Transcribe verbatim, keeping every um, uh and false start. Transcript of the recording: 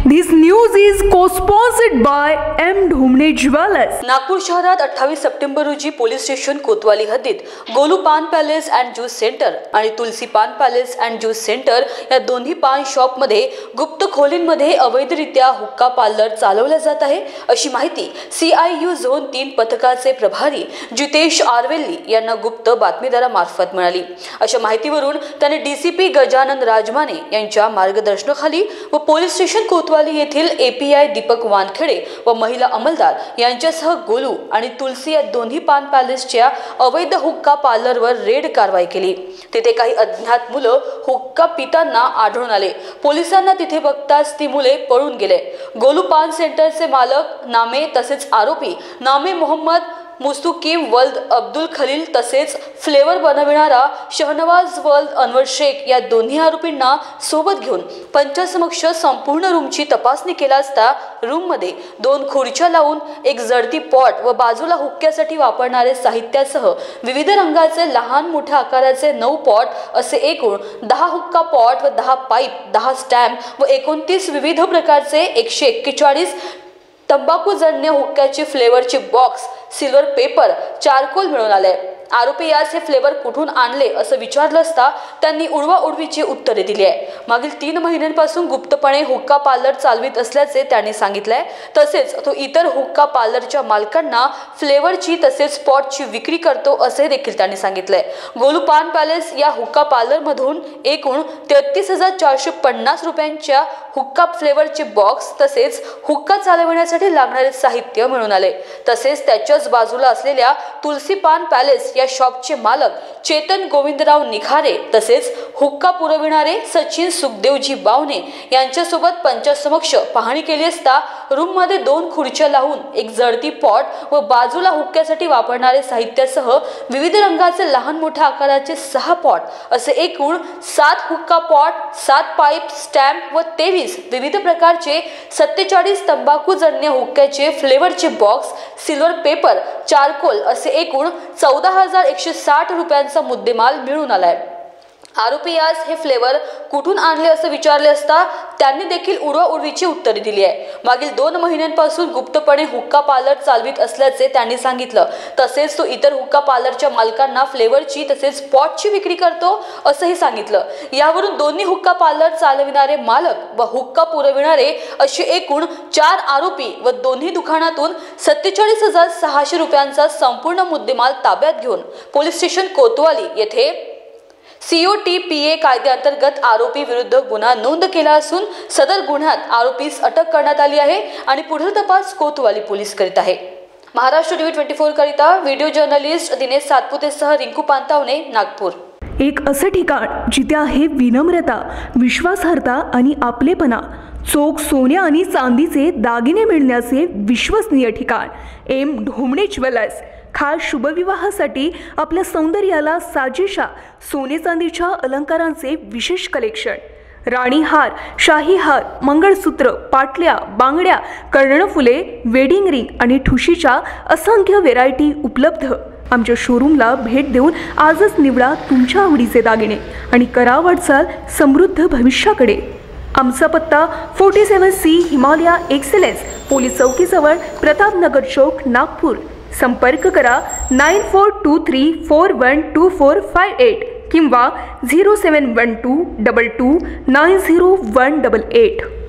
This news is co-sponsored by M Dhomne jewellers. Nagpur शहरात अठ्ठावीस September रोजी पोलीस स्टेशन कोतवाली हद्दीत गोलू पान पॅलेस अँड ज्यूस सेंटर आणि तुलसी पान पॅलेस अँड ज्यूस सेंटर या दोन्ही पान शॉप मध्ये गुप्त खोलींमध्ये अवैधरित्या हुक्का पार्लर चालवला जात आहे अशी माहिती सी आय यू झोन तीन पथकाचे प्रभारी जितेश आरवेल्ली यांना गुप्त बातमीदारामार्फत मिळाली। अशा माहितीवरून त्याने डीसीपी गजानन राजमाने यांच्या मार्गदर्शनाखाली व पोलीस स्टेशन कोतवाली येथील एपीआय दीपक वानखेडे व महिला अंमलदार यांच्यासह गोलू आणि तुलसी या दोन्ही पान पॅलेसच्या अवैध हुक्का पार्लरवर रेड कारवाई केली। तिथे काही अज्ञात मुलं हुक्का पिताना आढळून आले। पोलिसांना तिथे बघताच ती मुले पळून गेले। गोलू पान सेंटरचे मालक नामे तसेच आरोपी नामे मोहम्मद मुस्तुकीम वल्द अब्दुल खलील तसेच फ्लेवर बनविणारा शहनवाज वल्द अनवर शेख या दोन्ही आरोपींना सोबत घेऊन पंचासमक्ष संपूर्ण रूमची तपासणी केला असता रूम मध्ये दोन खुर्च्या लावून एक जडती पॉट व बाजूला हुक्क्यासाठी वापरणारे साहित्यासह विविध रंगाचे लहान मोठ्या आकाराचे नऊ पॉट असे एकूण दहा हुक्का पॉट व दहा पाईप दहा स्टॅम्प व एकोणतीस विविध प्रकारचे एकशे एक्केचाळीस तंबाखूजन्य हुक्क्याचे फ्लेवरचे बॉक्स सिल्वर पेपर चारकोल मिळून आले। आरोपी यास हे फ्लेवर कुठून आणले असं विचारलं असता त्यांनी उडवा उडवीची उत्तरे दिली आहे। मागील तीन महिन्यांपासून गुप्तपणे हुक्का पार्लर चालवित असल्याचे त्यांनी सांगितलंय। तसेच तो इतर हुक्का पार्लरच्या मालकांना फ्लेवरची तसेच स्पॉटची विक्री करतो असे देखील त्यांनी सांगितलंय। गोलू पान पॅलेस या हुक्का पार्लर मधून एकूण तेहतीस हजार चारशे पन्नास रुपयांच्या हुक्का फ्लेवरचे बॉक्स तसेच हुक्का चालविण्यासाठी लागणारे साहित्य मिळून आले। तसेच त्याच्याच बाजूला असलेल्या तुलसी पान पॅलेस या शॉपचे मालक चेतन गोविंदराव निखारे तसेच हुक्का पुरविणारे सचिन सुखदेवजी बावणे यांच्यासोबत पंचासमक्ष पाहणी केली असता रूम मध्ये दोन खुर्च्या लावून एक जडती पॉट व बाजूला हुक्क्यासाठी वापरणारे साहित्यासह विविध रंगाचे लहान मोठ्या आकाराचे सहा पॉट असे एकूण सात हुक्का पॉट सात पाईप स्टॅम्प व तेवीस विविध प्रकारचे सत्तेचाळीस तंबाखूजन्य हुक्क्याचे फ्लेवरचे बॉक्स सिल्वर पेपर चारकोल असे एकूण चौदा हजार एकशे साठ रुपयांचा मुद्देमाल मिळून आलाय। आरोपी यास हे फ्लेवर कुठून आणले असं विचारले असता त्यांनी देखील उडवा उडवीची उत्तरे दिली आहे। मागील दोन महिन्यांपासून गुप्तपणे हुक्का पार्लर चालवित असल्याचे त्यांनी सांगितलं। तसेच तो इतर हुक्का पार्लरच्या मालकांना फ्लेवरची तसेच स्पॉटची विक्री करतो असंही सांगितलं। यावरून दोन्ही हुक्का पार्लर चालविणारे मालक व हुक्का पुरविणारे असे एकूण चार आरोपी व दोन्ही दुकानातून सत्तेचाळीस हजार सहाशे रुपयांचा संपूर्ण मुद्देमाल ताब्यात घेऊन पोलीस स्टेशन कोतवाली येथे सीओटीपीए कायद्याअंतर्गत आरोपी विरुद्ध गुन्हा नोंद केला असून सदर गुन्ह्यात आरोपीस अटक करण्यात आली आहे आणि पुढील तपास कोतवाली पोलीस करीत आहे। महाराष्ट्र टीव्ही ट्वेंटी फोर करिता व्हिडिओ जर्नलिस्ट दिनेश सातपुतेसह रिंकू पानतावणे, नागपूर। एक असं ठिकाण जिथे आहे विनम्रता, विश्वासार्हता आणि आपलेपणा, चोख सोने आणि चांदीचे दागिने मिळण्याचे विश्वसनीय ठिकाण एम ढोमणे ज्वेलर्स। खास शुभविवाहासाठी आपल्या सौंदर्याला साजेशा सोने चांदीच्या अलंकारांचे विशेष कलेक्शन, राणी हार, शाही हार, मंगळसूत्र, पाटल्या, बांगड्या, कर्णफुले, वेडिंग रिंग आणि ठुशीच्या असंख्य व्हेरायटी उपलब्ध। आमच्या शोरूमला भेट देऊन आजच निवडा तुमच्या आवडीचे दागिने आणि करा वाटचाल समृद्ध भविष्याकडे। आमचा पत्ता forty seven C Himalaya excellence, police चौकीजवळ, प्रतापनगर चौक, नागपूर। संपर्क करा nine four two three four one two four five eight किंवा zero seven one two double two nine zero one double eight.